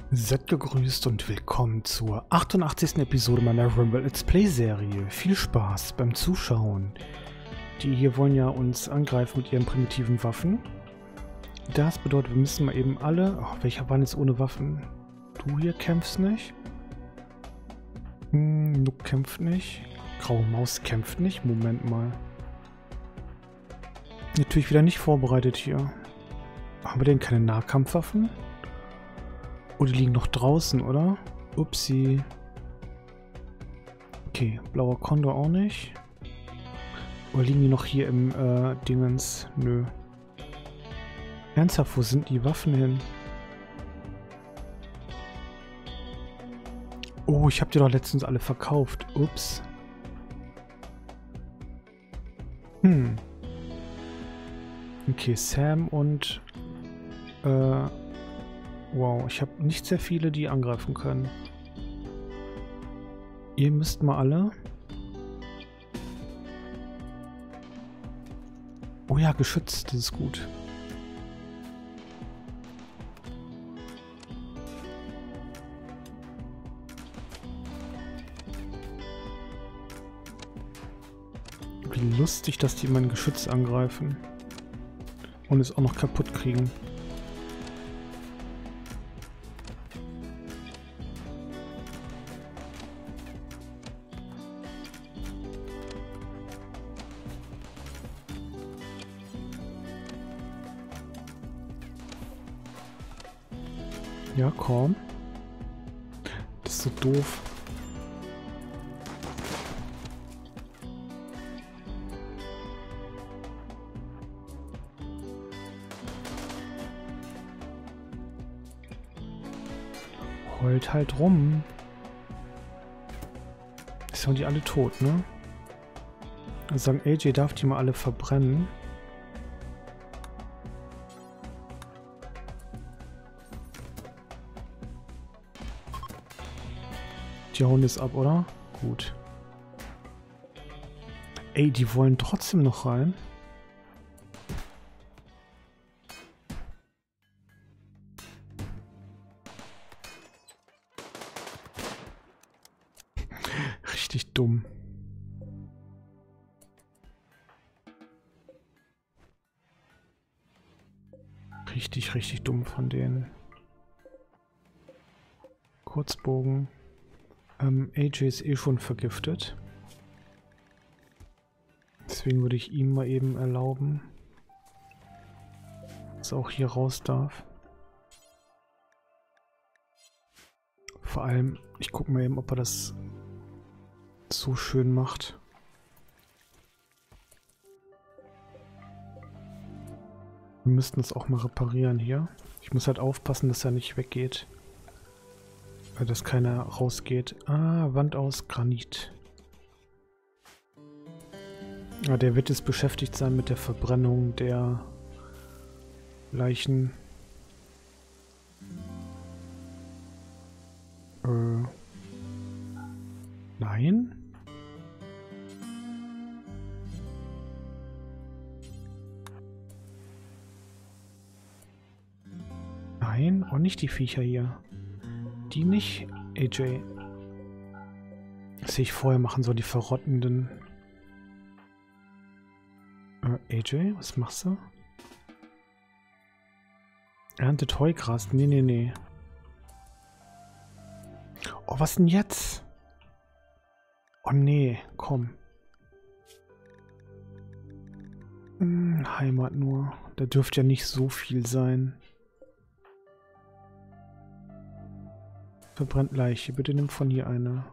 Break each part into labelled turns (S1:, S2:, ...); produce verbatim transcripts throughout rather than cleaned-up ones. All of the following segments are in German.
S1: Seid gegrüßt und willkommen zur achtundachtzigsten Episode meiner Rumble Let's Play Serie. Viel Spaß beim Zuschauen. Die hier wollen ja uns angreifen mit ihren primitiven Waffen. Das bedeutet, wir müssen mal eben alle... Oh, welcher Mann ist ohne Waffen? Du hier kämpfst nicht. Hm, Nook kämpft nicht. Graue Maus kämpft nicht. Moment mal. Natürlich wieder nicht vorbereitet hier. Haben wir denn keine Nahkampfwaffen? Oh, die liegen noch draußen, oder? Upsi. Okay, blauer Kondor auch nicht. Oder liegen die noch hier im äh, Dingens? Nö. Ernsthaft, wo sind die Waffen hin? Oh, ich habe die doch letztens alle verkauft. Ups. Hm. Okay, Sam und... Äh... Wow, ich habe nicht sehr viele, die angreifen können. Ihr müsst mal alle... Oh ja, geschützt, das ist gut. Wie lustig, dass die mein Geschütz angreifen. Und es auch noch kaputt kriegen. Ja, komm. Das ist so doof. Heult halt rum. Sind die alle tot, ne? Also sagen, A J darf die mal alle verbrennen. Die hauen jetzt ab, oder? Gut. Ey, die wollen trotzdem noch rein. Richtig dumm. Richtig, richtig dumm von denen. Kurzbogen. Ähm, A J ist eh schon vergiftet. Deswegen würde ich ihm mal eben erlauben, dass er auch hier raus darf. Vor allem, ich gucke mal eben, ob er das so schön macht. Wir müssten das auch mal reparieren hier. Ich muss halt aufpassen, dass er nicht weggeht. Dass keiner rausgeht. Ah, Wand aus Granit. Ah, der wird jetzt beschäftigt sein mit der Verbrennung der Leichen. Äh. Nein? Nein, auch nicht die Viecher hier. Die nicht, A J. Das hätte ich vorher machen soll, die verrottenden. Äh, A J, was machst du? Erntet Heugras. Nee, nee, nee. Oh, was denn jetzt? Oh, nee, komm. Hm, Heimat nur. Da dürfte ja nicht so viel sein. Verbrennt Leiche. Bitte nimm von hier eine.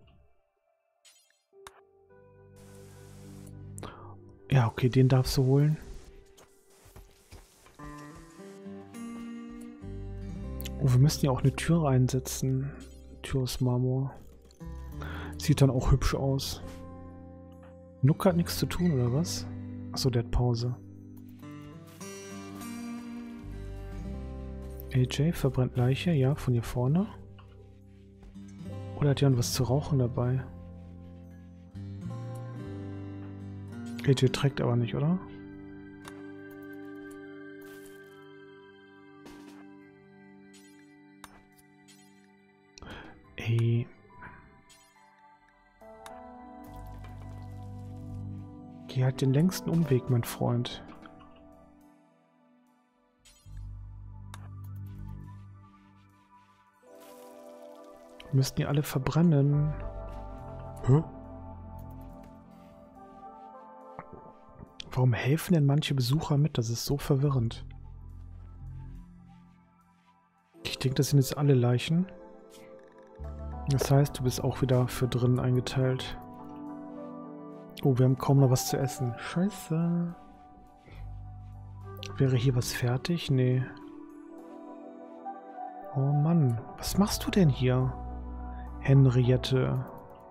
S1: Ja, okay, den darfst du holen. Oh, wir müssen ja auch eine Tür reinsetzen. Tür aus Marmor. Sieht dann auch hübsch aus. Nook hat nichts zu tun, oder was? Achso, der hat Pause. A J verbrennt Leiche, ja, von hier vorne. Oder hat jemand was zu rauchen dabei? A J trägt aber nicht, oder? Ey. Geh halt den längsten Umweg, mein Freund. Wir müssten die alle verbrennen. Hä? Warum helfen denn manche Besucher mit? Das ist so verwirrend. Ich denke, das sind jetzt alle Leichen. Das heißt, du bist auch wieder für drin eingeteilt. Oh, wir haben kaum noch was zu essen. Scheiße. Wäre hier was fertig? Nee. Oh Mann, was machst du denn hier? Henriette.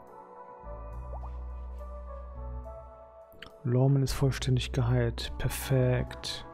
S1: Lorman ist vollständig geheilt. Perfekt.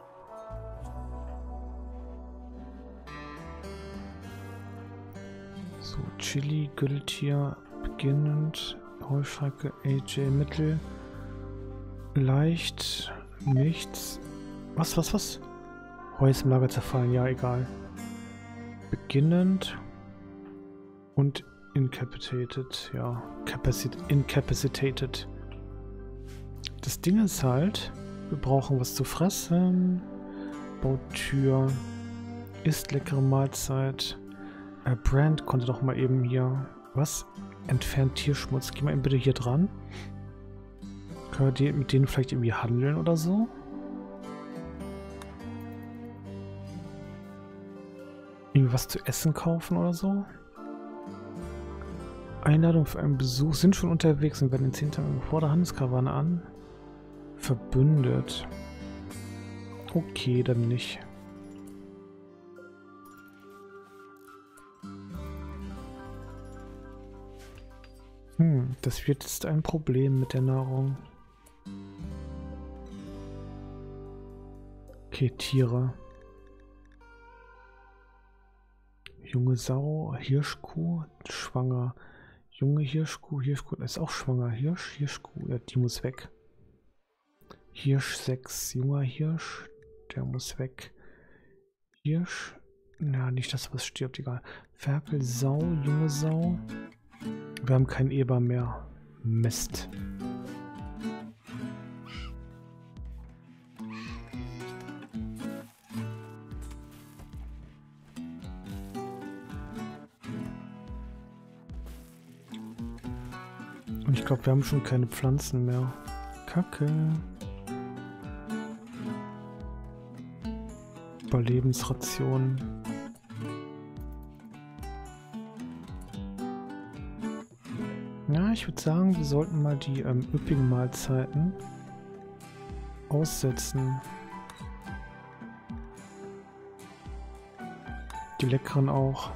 S1: So, Chili, Gürteltier, beginnend, Heuschrecke, A J, Mittel, leicht, nichts. Was, was, was? Heu ist im Lager zerfallen, ja, egal. Beginnend und incapacitated, ja, Capacit incapacitated. Das Ding ist halt, wir brauchen was zu fressen. Baut Tür. Isst leckere Mahlzeit. Äh, Brand konnte doch mal eben hier... Was? Entfernt Tierschmutz. Geh mal eben bitte hier dran. Können wir mit denen vielleicht irgendwie handeln oder so? Irgendwie was zu essen kaufen oder so? Einladung für einen Besuch. Sind schon unterwegs und werden in zehn Tagen vor der Handelskarawane an. Verbündet. Okay, dann nicht. Hm, das wird jetzt ein Problem mit der Nahrung. Okay, Tiere. Junge Sau, Hirschkuh, schwanger. Junge Hirschkuh, Hirschkuh, ist auch schwanger. Hirsch, Hirschkuh, ja, die muss weg. Hirsch sechs, junger Hirsch, der muss weg. Hirsch, na, nicht, dass was stirbt, egal. Ferkel, Sau, junge Sau. Wir haben keinen Eber mehr. Mist. Und ich glaube, wir haben schon keine Pflanzen mehr. Kacke. Überlebensration. Ja, ich würde sagen, wir sollten mal die ähm, üppigen Mahlzeiten aussetzen. Die leckeren auch.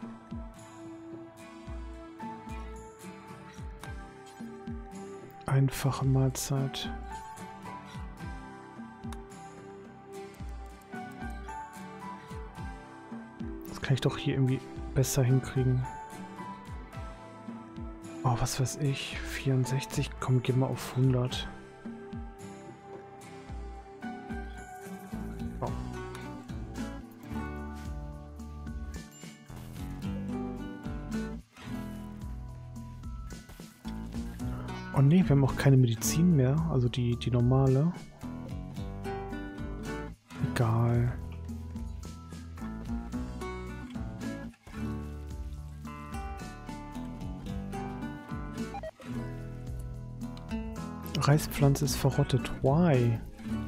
S1: Einfache Mahlzeit. Das kann ich doch hier irgendwie besser hinkriegen. Oh, was weiß ich. vierundsechzig. Komm, geh mal auf hundert. Oh. Oh ne, wir haben auch keine Medizin mehr. Also die, die normale. Egal. Reispflanze ist verrottet. Why?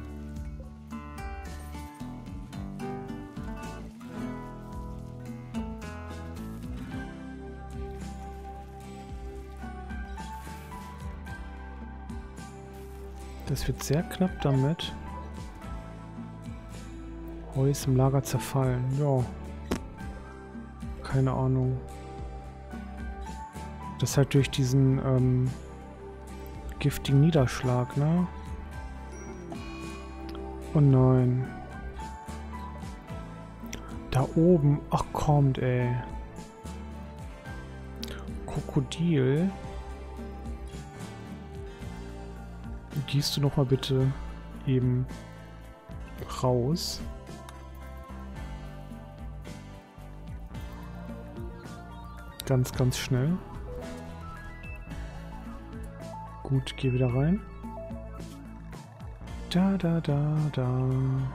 S1: Das wird sehr knapp damit. Heu ist im Lager zerfallen. Ja. Keine Ahnung. Das halt durch diesen ähm, giftigen Niederschlag, ne? Oh nein. Da oben. Ach kommt, ey. Krokodil. Gehst du noch mal bitte eben raus? Ganz, ganz schnell. Gut, geh wieder rein. Da, da, da, da.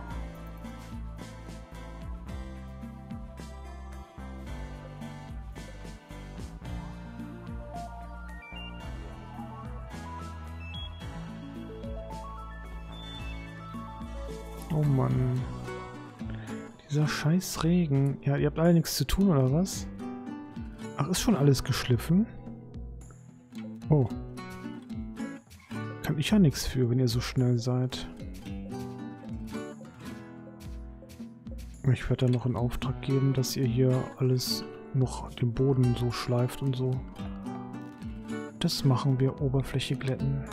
S1: Oh Mann. Dieser scheiß Regen. Ja, ihr habt alle nichts zu tun, oder was? Ach, ist schon alles geschliffen? Oh. Kann ich ja nichts für, wenn ihr so schnell seid. Ich werde dann noch einen Auftrag geben, dass ihr hier alles noch den Boden so schleift und so. Das machen wir, Oberfläche glätten.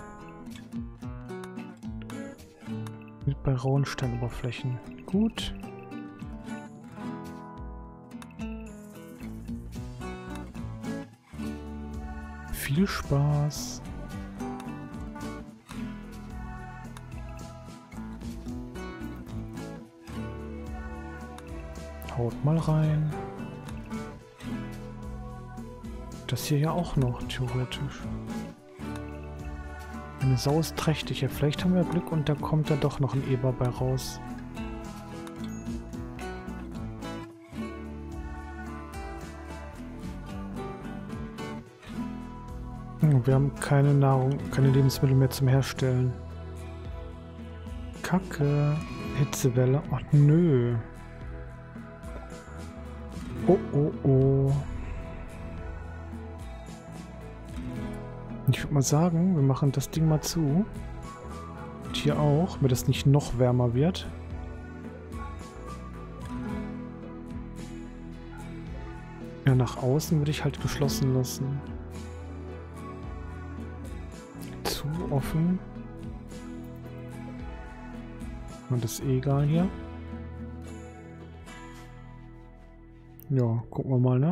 S1: Mit bei rauen Steinoberflächen. Gut. Viel Spaß. Haut mal rein. Das hier ja auch noch, theoretisch. Eine Sau ist trächtig. Ja, vielleicht haben wir Glück und da kommt da doch noch ein Eber bei raus. Hm, wir haben keine Nahrung, keine Lebensmittel mehr zum Herstellen. Kacke. Hitzewelle. Ach nö. Oh, oh, oh. Ich würde mal sagen, wir machen das Ding mal zu. Und hier auch, damit es nicht noch wärmer wird. Ja, nach außen würde ich halt geschlossen lassen. Zu offen. Und das ist eh egal hier. Ja, gucken wir mal, ne?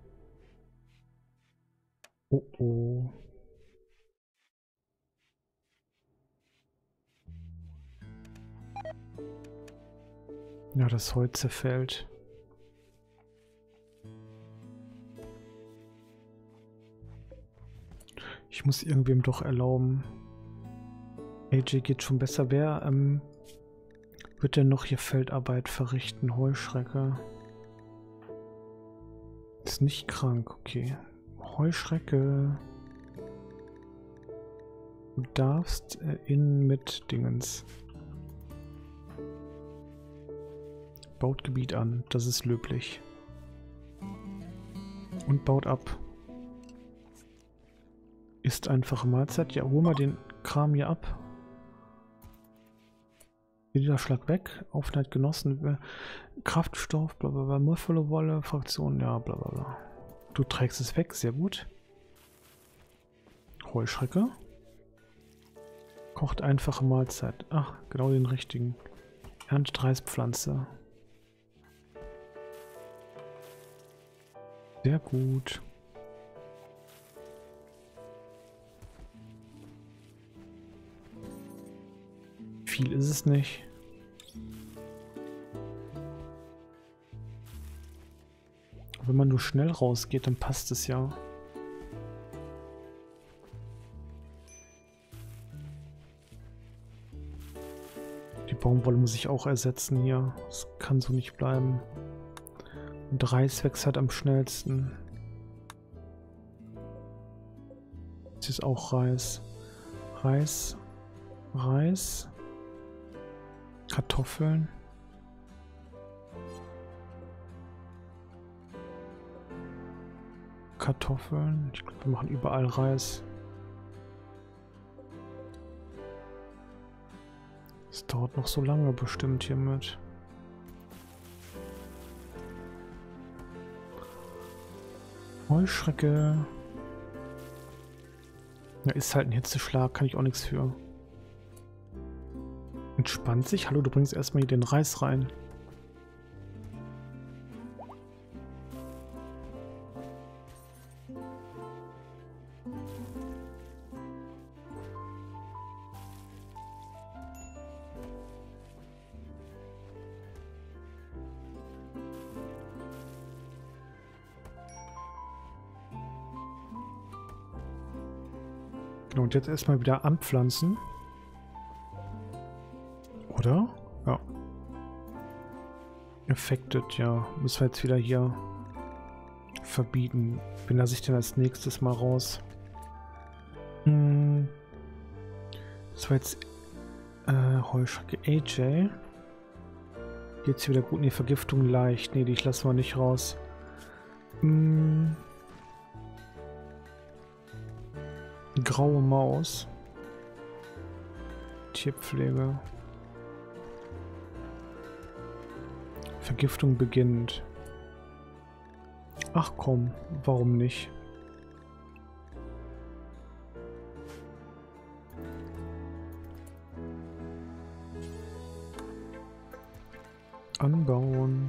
S1: Oh, oh. Ja, das Holz zerfällt. Ich muss irgendwem doch erlauben. A J geht schon besser. Wer ähm, wird denn noch hier Feldarbeit verrichten? Heuschrecke. Ist nicht krank, okay. Heuschrecke. Du darfst äh, in mit Dingens. Baut Gebiet an, das ist löblich. Und baut ab. Ist einfache Mahlzeit. Ja, hol mal den Kram hier ab. Niederschlag weg. Aufenthalt genossen. Kraftstoff, blablabla. Muffelo-Wolle, Fraktion, ja, blablabla. Du trägst es weg, sehr gut. Heuschrecke. Kocht einfache Mahlzeit. Ach, genau den richtigen. Erntet Reispflanze. Sehr gut. Viel ist es nicht. Wenn man nur schnell rausgeht, dann passt es ja. Die Baumwolle muss ich auch ersetzen hier. Das kann so nicht bleiben. Und Reis wächst halt am schnellsten. Das ist auch Reis. Reis. Reis. Kartoffeln. Kartoffeln. Ich glaube, wir machen überall Reis. Es dauert noch so lange bestimmt hiermit. Heuschrecke. Ja, ist halt ein Hitzeschlag, kann ich auch nichts für. Entspannt sich. Hallo, du bringst erstmal hier den Reis rein. Genau, und jetzt erstmal wieder anpflanzen. Oder? Ja. Affected, ja. Müssen wir jetzt wieder hier verbieten. Wen lasse ich denn als nächstes mal raus? Hm. Das war jetzt äh, Heuschrecke A J. Geht's hier wieder gut? Ne, Vergiftung leicht. Ne, die ich lasse mal nicht raus. Hm. Graue Maus. Tierpflege. Vergiftung beginnt. Ach komm, warum nicht? Anbauen.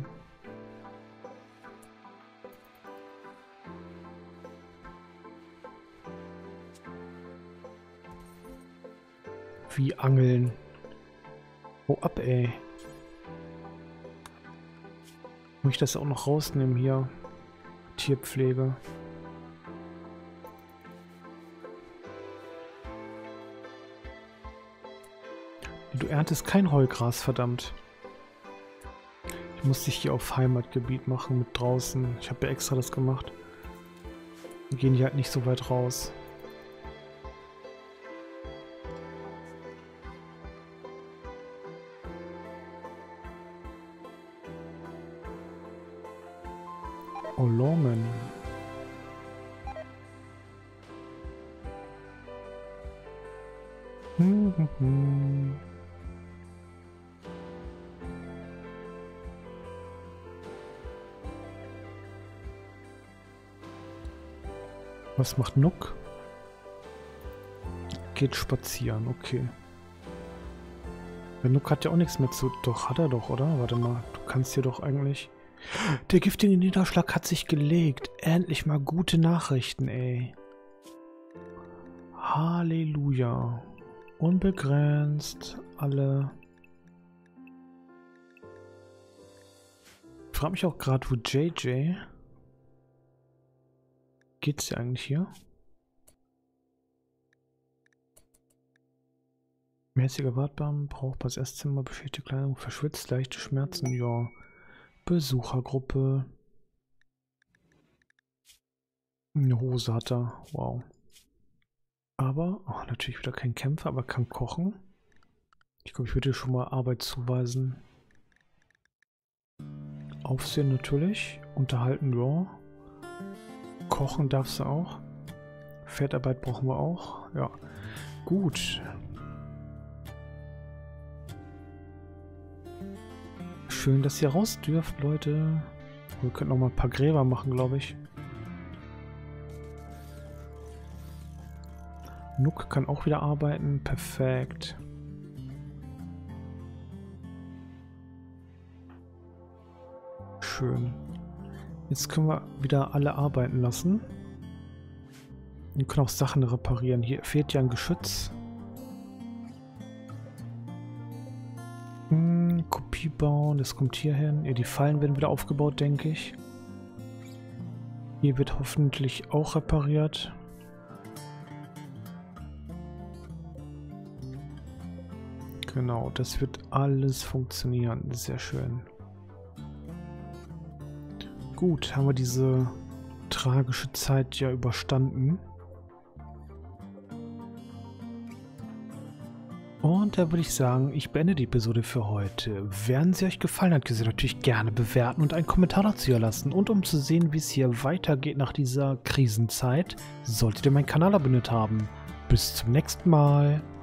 S1: Wie angeln. Oh, ab, ey. Muss ich das auch noch rausnehmen hier? Tierpflege. Du erntest kein Heugras, verdammt. Ich muss dich hier auf Heimatgebiet machen mit draußen. Ich habe ja extra das gemacht. Wir gehen hier halt nicht so weit raus. Oh, Lawman. Hm, hm, hm. Was macht Nook? Geht spazieren, okay. Der Nook hat ja auch nichts mehr zu... Doch, hat er doch, oder? Warte mal, du kannst hier doch eigentlich... Der giftige Niederschlag hat sich gelegt. Endlich mal gute Nachrichten, ey. Halleluja. Unbegrenzt. Alle. Ich frage mich auch gerade, wo J J... Geht's dir eigentlich hier? Mäßiger Wartbaum, brauchbares Esszimmer, beschädigte Kleidung, verschwitzt, leichte Schmerzen, ja. Besuchergruppe. Eine Hose hat er, wow. Aber, oh, natürlich wieder kein Kämpfer, aber kann kochen. Ich glaube, ich würde dir schon mal Arbeit zuweisen. Aufsehen natürlich, unterhalten, ja. Kochen darfst du auch. Fettarbeit brauchen wir auch. Ja, gut. Schön, dass ihr raus dürft, Leute. Wir könnten noch mal ein paar Gräber machen, glaube ich. Nook kann auch wieder arbeiten. Perfekt. Schön. Jetzt können wir wieder alle arbeiten lassen. Wir können auch Sachen reparieren. Hier fehlt ja ein Geschütz. Hm, Kopie bauen, das kommt hier hin. Ja, die Fallen werden wieder aufgebaut, denke ich. Hier wird hoffentlich auch repariert. Genau, das wird alles funktionieren. Sehr schön. Gut, haben wir diese tragische Zeit ja überstanden. Und da würde ich sagen, ich beende die Episode für heute. Wenn sie euch gefallen hat, könnt ihr natürlich gerne bewerten und einen Kommentar dazu hinterlassen. Und um zu sehen, wie es hier weitergeht nach dieser Krisenzeit, solltet ihr meinen Kanal abonniert haben. Bis zum nächsten Mal.